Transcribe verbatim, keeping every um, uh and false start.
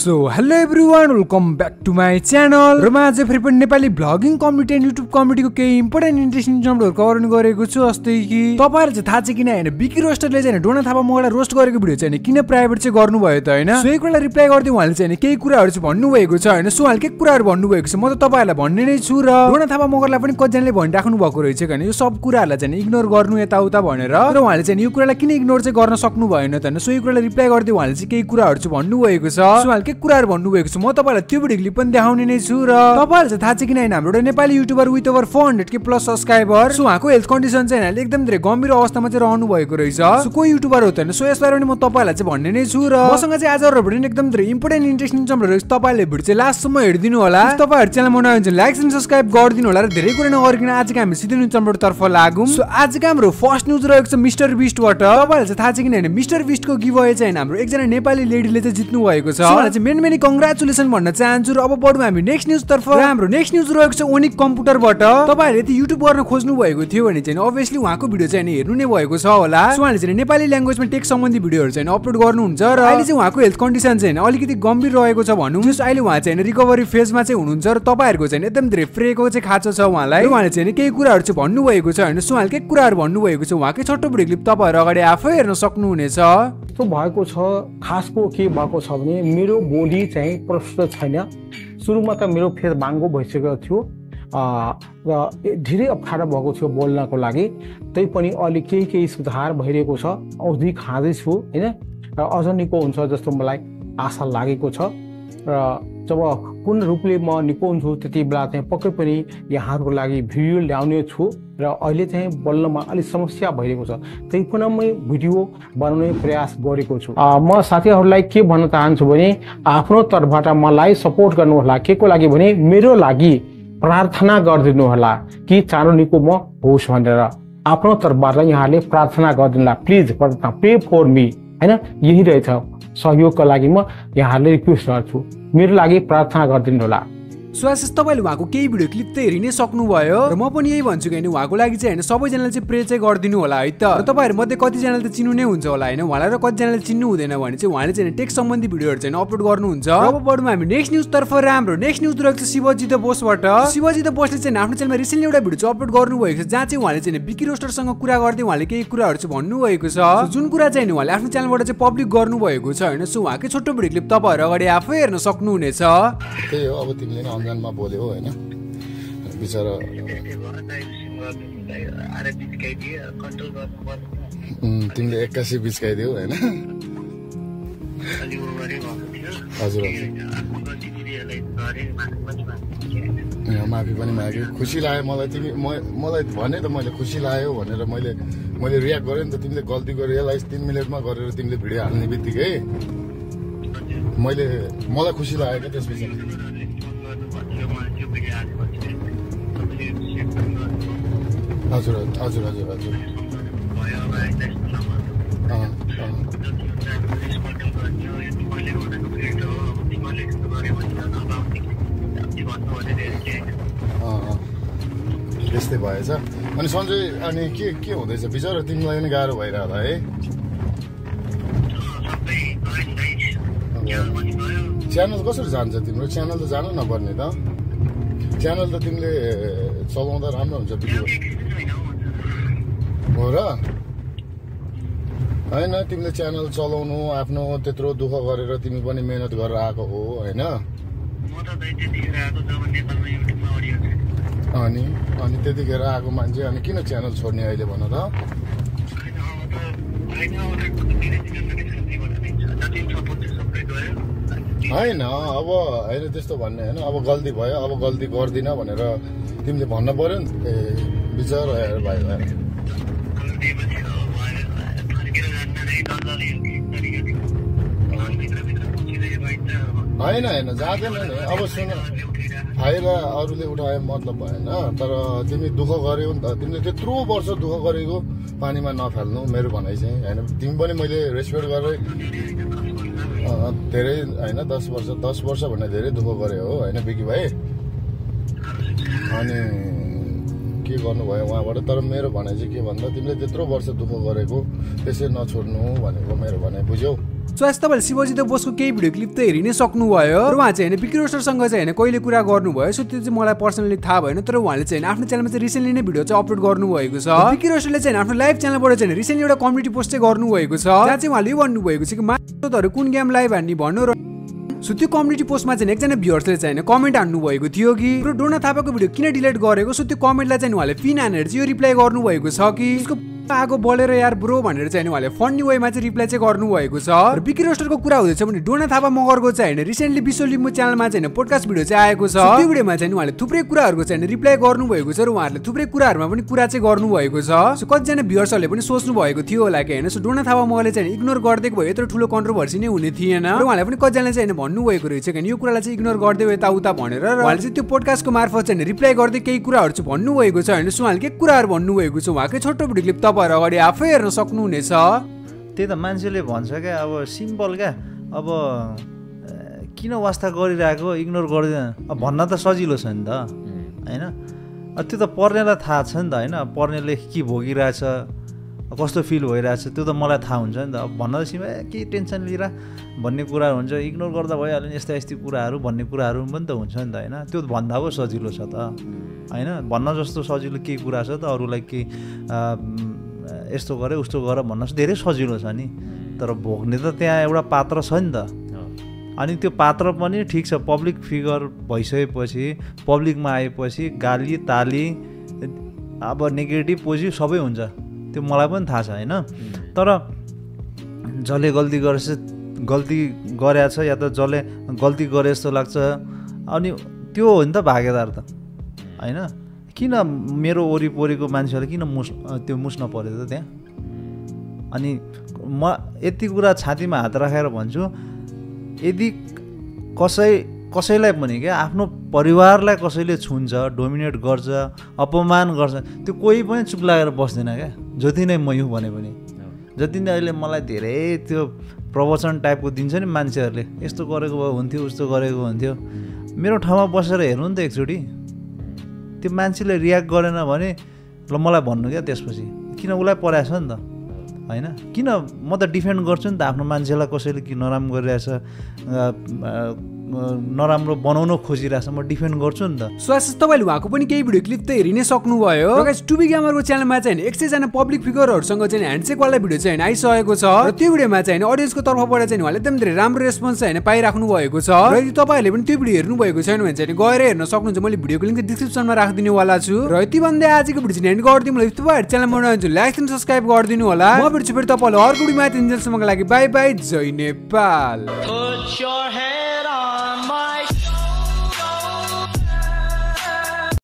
So hello everyone, welcome back to my channel. र म आज फेरि पनि Nepali vlogging community and YouTube कम्युनिटीको केही इम्पोर्टेन्ट इन्ट्रेस्टिङ जम्पहरू कभर गरेको छु। जस्तै कि तपाईहरु चाहिँ थाहा छ किन हैन, बिकी रोस्टरले चाहिँ डोना थापा मगरलाई रोस्ट गरेको भिडियो चाहिँ किन प्राइभेट चाहिँ गर्नुभयो त हैन। सो एक कुरा रिप्लाई गर्दै उहाँले चाहिँ केही कुराहरु चाहिँ भन्नु भएको छ हैन। सो उहाँले के कुराहरु भन्नु भएको छ म त तपाईहरुलाई भन्ने नै छु। र डोना थापा मगरलाई पनि कतिजनाले भनिराख्नु भएको रहेछ हैन, यो सब कुराहरुलाई चाहिँ इग्नोर गर्नु यताउता भनेर। र उहाँले चाहिँ यो कुरालाई किन इग्नोर चाहिँ गर्न सक्नु भएन त हैन। सो यो कुरालाई रिप्लाई गर्दै उहाँले चाहिँ केही कुराहरु चाहिँ भन्नु भएको छ। सो उहाँले के कुराहरु भन्नु भएको छ म तपाईहरुलाई त्यो भिडियो क्लिप पनि देखाउने नै छु। र तपाईहरुलाई चाहिँ थाहा छ किन हैन, हाम्रो Nepali YouTuber with over four hundred K plus subscriber. So उहाँको हेल्थ कन्डिसन चाहिँ हैन एकदम धेरै गम्भीर अवस्थामा चाहिँ रहनु भएको रहेछ। सो कोही युट्युबर हो त हैन। सो यसबारे पनि म तपाईहरुलाई चाहिँ भन्ने नै छु। र मसँग चाहिँ आज भिडियो एकदम धेरै इम्पोर्टेन्ट इन्ट्रेस्टिङ चम्पहरू तपाईहरुले भिडियो चाहिँ लास्टसम्म हेर्दिनु होला। तपाईहरु च्यानल बनाउनु हुन्छ लाइक एन्ड सब्स्क्राइब गरिदिनु होला। र धेरै कुरा नगरिकन आजको हामी सिधै न्यूज चम्पहरू तर्फ लागौं। सो आजको हाम्रो फर्स्ट न्यूज रहेको छ मिस्टर बिस्टबाट। तपाईहरुलाई चाहिँ थाहा छ किन हैन, मिस्टर बिस्टको गिभअवे चाहिँ हाम्रो एकजना नेपाली लेडीले चाहिँ जित्नु भएको छ। उहाँलाई चाहिँ मेनी मेनी कंग्रेचुलेसन भन्न चाहन्छु। र अब बढौँ हामी नेक्स्ट न्यूज तर्फ। र हाम्रो नेक्स्ट न्यूज रहेको छ ओनिक कम्प्युटरबाट। तपाईहरुले यदि युट्युब गर्न खोज्नु भएको थियो भने चाहिँ अभियसली उहाँको भिडियो चाहिँ हेर्नु नै भएको छ होला। सो उहाँले चाहिँ नेपाली ल्याङ्ग्वेजमा टेक सम्बन्धी भिडियोहरु चाहिँ अपलोड गर्नुहुन्छ। र अहिले चाहिँ उहाँको हेल्थ कन्डिसन चाहिँ अलिकति गम्भीर रहेको छ भनौँ। जस अहिले उहाँ चाहिँ रिकभरी फेजमा चाहिँ हुनुहुन्छ। र तपाईहरुको चाहिँ एकदम धेरै फ्रेको चाहिँ खाँचो छ उहाँलाई। र उहाँले चाहिँ केही कुराहरु चाहिँ भन्नु भएको छ हैन। सो उहाँले के कुराहरु भन्नु भएको छ उहाँकै छोटो भिडियो क्लिप तपाईहरु अगाडि आफै हेर्न सक्नुहुनेछ। त्यो भएको छ खासको के भएको छ भने मेरो बोडी चाहिँ प्रष्ट छैन। सुरुमा त मेरो फेस बाङ्गो भइसकेको थियो र धेरै अप्ठ्यारो भएको थियो बोल्नको लागि। तै पनि अलि केही केही सुधार भइरहेको छ। औषधि खाँदैछु हैन, र अझ निको हुन्छ जस्तो मलाई आशा लागेको छ। र जब कुन रूपले म निको हुन्छु त्यति बेला चाहिँ पक्कै पनि यहाँहरूको लागि भिडियो ल्याउने छु। र अहिले चाहिँ बोल्नमा अलिक समस्या भइरहेको छ, त्यही पनि म भिडियो बनाउने प्रयास गरेको छु। म साथीहरूलाई के भन्न चाहन्छु भने आफ्नो तर्फबाट मलाई सपोर्ट गर्नुहोला। के को लागि भने मेरो लागि प्रार्थना गरिदिनु होला कि चाँडो निको म होस् भनेर। आफ्नो तर्फबाट यहाँले प्रार्थना गरिदिनु होला प्लिज, प्रार्थना प्रे फर मी हैन। यही रहेछ सहयोगका लागि म यहाँले रिक्वेस्ट गर्छु, मेरो लागि प्रार्थना गरिदिनु होला। सो आशिष तपाईले उहाँको केही भिडियो क्लिप त हेरि नै सक्नुभयो। र म पनि यही भन्छु कि हैन उहाँको लागि चाहिँ हैन सबैजनाले चाहिँ प्रे चाहिँ गरिदिनु होला है त। र तपाईहरु मध्ये कतिजनाले त चिन्नु नै हुन्छ होला हैन उहाँलाई, र कतिजनाले चिन्नु हुँदैन भने चाहिँ उहाँले चाहिँ टेक सम्बन्धी भिडियोहरु चाहिँ अपलोड गर्नुहुन्छ। अब बढौँ हामी नेक्स्ट न्यूज तर्फ। र हाम्रो नेक्स्ट न्यूज रहेको छ शिवजी द बोसबाट। शिवजी द बोसले चाहिँ आफ्नो च्यानलमा रिसेन्टली एउटा भिडियो चाहिँ अपलोड गर्नुभएको छ जहाँ चाहिँ उहाँले चाहिँ बिकी रोस्टरसँग कुरा गर्दै उहाँले केही कुराहरु चाहिँ भन्नुभएको छ। जुन कुरा चाहिँ उहाँले आफ्नो च्यानलबाट चाहिँ पब्लिक गर्नुभएको छ हैन। सो उहाँकै छोटो भिडियो क्लिप तपाईहरु अगाडि आफै हेर्न सक्नुहुनेछ। त्यही हो, अब तिमीले नै अनजानमा बोल्यौ हैन बिचारा। तिमीले एक्कासी बिचकाइदियो होइन। हजुर हजुर माफी पनि माग्यो। खुसी लाग्यो मलाई, तिमी मलाई भने त मैले खुसी लाग्यो भनेर मैले मैले रियाक्ट गरेँ नि त। तिमीले गल्ती गरेर रियलाइज तिन मिनटमा गरेर तिमीले भिडियो हाल्ने बित्तिकै मैले मलाई खुसी लाग्यो क्या त्यसपछि। हजुर हजुर हजुर हजुर त्यस्तै भएछ। अनि सञ्जय अनि के के हुँदैछ बिचरा, तिमीलाई पनि गाह्रो भइरहला है। च्यानल कसरी जान्छ तिम्रो? च्यानल त जानु नपर्ने त। च्यानल त तिमीले चलाउँदा राम्रो हुन्छ भिडियो हो र होइन। तिमीले च्यानल चलाउनु आफ्नो त्यत्रो दुःख गरेर तिमी पनि मेहनत गरेर आएको हो होइन। अनि अनि त्यतिखेर आएको मान्छे अनि किन च्यानल छोड्ने अहिले भन त। होइन अब होइन त्यस्तो भन्ने होइन। अब गल्ती भयो, अब गल्ती गर्दिन भनेर तिमीले भन्न पर्यो नि। ए बिचरा भाइ भाइ होइन होइन जाँदैन नि। अब सुन फाइदा अरूले उठाए मतलब भएन, तर तिमी दुःख गर्यौ नि त। तिमीले त्यत्रो वर्ष दुःख गरेको पानीमा नफाल्नु मेरो भनाइ चाहिँ होइन। तिमी पनि मैले रेस्पेक्ट गरेँ धेरै होइन। दस वर्ष दस वर्ष भन्ने धेरै दुःख गरे हो होइन बिकी भाइ। अनि के गर्नुभयो उहाँबाट। तर मेरो भनाइ चाहिँ के भन्दा तिमीले त्यत्रो वर्ष दुःख गरेको त्यसै नछोड्नु भनेको मेरो भनाइ बुझ्यौ। सो यस तपाईँले शिवजी द बोसको केही भिडियो क्लिप त हेरि नै सक्नुभयो र उहाँ चाहिँ होइन बिकी रोस्टरसँग चाहिँ होइन कहिले कुरा गर्नुभयो। सो त्यो चाहिँ मलाई पर्सनली थाहा भएन, तर उहाँले चाहिँ आफ्नो च्यानलमा चाहिँ रिसेन्टली नै भिडियो चाहिँ अपलोड गर्नुभएको छ। बिकी रोस्टरले चाहिँ आफ्नो लाइभ च्यानलबाट चाहिँ रिसेन्टली एउटा कम्युनिटी पोस्ट चाहिँ गर्नुभएको छ जहाँ चाहिँ उहाँले भन्नुभएको छ कि मान्छेहरू कुन गेम लाइभ हान्ने भन्नु र सो त्यो कम्युनिटी पोस्टमा चाहिँ एकजना भ्युअर्सले चाहिँ कमेन्ट हान्नु भएको थियो कि ब्रो डोना थापाको भिडियो किन डिलिट गरेको। सो त्यो कमेन्टलाई चाहिँ उहाँले पिन हानेर चाहिँ यो रिप्लाई गर्नुभएको छ कि यसको आगो बलेर यार ब्रो भनेर चाहिँ उहाँले फन्नी वेमा चाहिँ रिप्लाई चाहिँ गर्नुभएको छ। र बिकी रोस्टरको कुरा हुँदैछ भने डोना थापा मगरको चाहिँ होइन रिसेन्टली विश्व लिम्बू च्यानलमा चाहिँ पोडकास्ट भिडियो चाहिँ आएको छ। त्यो भिडियोमा चाहिँ उहाँले थुप्रै कुराहरूको चाहिँ रिप्लाई गर्नुभएको छ र उहाँहरूले थुप्रै कुराहरूमा पनि कुरा चाहिँ गर्नुभएको छ। सो कतिजना भ्युअर्सहरूले पनि सोच्नु भएको थियो होला कि होइन सो डोना थापा मगरले चाहिँ इग्नोर गरिदिएको भए यत्रो ठुलो कन्ट्रोभर्सी नै हुने थिएन र उहाँले पनि कतिजनाले चाहिँ भन्नुभएको रहेछ कि यो कुरालाई चाहिँ इग्नोर गरिदियो यताउता भनेर र उहाँले चाहिँ त्यो पोडकास्टको मार्फत चाहिँ रिप्लाई गर्दै केही कुराहरू चाहिँ भन्नुभएको छ होइन। सो उहाँले के कुराहरू भन्नुभएको छ उहाँकै छोटो भिडियो क्लिप तपाईँहरू अगाडि आफै हेर्न सक्नुहुनेछ। त्यही त मान्छेले भन्छ क्या अब सिम्पल क्या अब किन वास्ता गरिरहेको इग्नोर गरिदिँदैन अब भन्न त सजिलो छ नि त होइन। त्यो त पर्नेलाई थाहा छ नि त होइन, पर्नेले के भोगिरहेछ कस्तो फिल भइरहेछ त्यो त मलाई थाहा हुन्छ नि त। अब भन्न त सिमा केही टेन्सन लिएर भन्ने कुराहरू हुन्छ, इग्नोर गर्दा भइहाल्यो नि यस्ता यस्ती कुराहरू भन्ने कुराहरू पनि त हुन्छ नि त होइन। त्यो भन्दा पो सजिलो छ त होइन, भन्न जस्तो सजिलो केही कुरा छ त अरूलाई केही यस्तो गरे उस्तो गर भन्न धेरै सजिलो छ नि, तर भोग्ने त त्यहाँ एउटा पात्र छ नि त। अनि त्यो पात्र पनि ठिक छ पब्लिक फिगर भइसकेपछि पब्लिकमा आएपछि गाली ताली अब नेगेटिभ पोजिटिभ सबै हुन्छ त्यो मलाई पनि थाहा छ होइन। तर जसले गल्ती गरेछ गल्ती गरेछ या त जसले गल्ती गरे जस्तो लाग्छ अनि त्यो हो नि त भागेदार त होइन। किन मेरो वरिपरिको मान्छेहरूले किन मुस त्यो मुस्न पऱ्यो त त्यहाँ। अनि म यति कुरा छातीमा हात राखेर भन्छु यदि कसै कसैलाई पनि क्या आफ्नो परिवारलाई कसैले छुन्छ डोमिनेट गर्छ अपमान गर्छ त्यो कोही पनि चुप लागेर बस्दैन क्या। जति नै म यो भने पनि जति नै अहिले मलाई धेरै त्यो प्रवचन टाइपको दिन्छ नि मान्छेहरूले यस्तो गरेको भए हुन्थ्यो उस्तो गरेको हुन्थ्यो, मेरो ठाउँमा बसेर हेर्नु नि त एकचोटि त्यो मान्छेले रियाक्ट गरेन भने ल मलाई भन्नु क्या त्यसपछि किन उसलाई पराएछ नि त होइन। किन म त डिफेन्ड गर्छु नि त आफ्नो मान्छेलाई कसैले कि नराम्रो गरिरहेछ नराम्रो बनाउन खोजिरहेछ म डिफेन्ड गर्छु नि त। सो तपाईँले उहाँको पनि केही भिडियो क्लिप त हेरि नै सक्नुभयो। टुबी गेमरको च्यानलमा चाहिँ एक सयजना पब्लिक फिगरहरूसँग चाहिँ ह्यान्डसेकवाला भिडियो चाहिँ आइसकेको छ र त्यो भिडियोमा चाहिँ अडियन्सको तर्फबाट चाहिँ उहाँले एकदम धेरै राम्रो रेस्पोन्स चाहिँ पाइराख्नु भएको छ। र यदि तपाईँहरूले पनि त्यो भिडियो हेर्नु भएको छैन भने चाहिँ गएर हेर्न सक्नुहुन्छ, मैले भिडियोको लिङ्क डिस्क्रिप्सनमा राखिदिनेवाला छु। र यति भन्दै आजको भिडियो चाहिँ एन्ड गरिदिउँ। मलाई तपाईँहरू च्यानलमा नआउँछु लाइक एन्ड सब्सक्राइब गरिदिनु होला। म भिडियो फेरि तपाईँलाई अर्को भिडियोमा तिनजेलसम्मको लागि बाई बाई, जय नेपाल।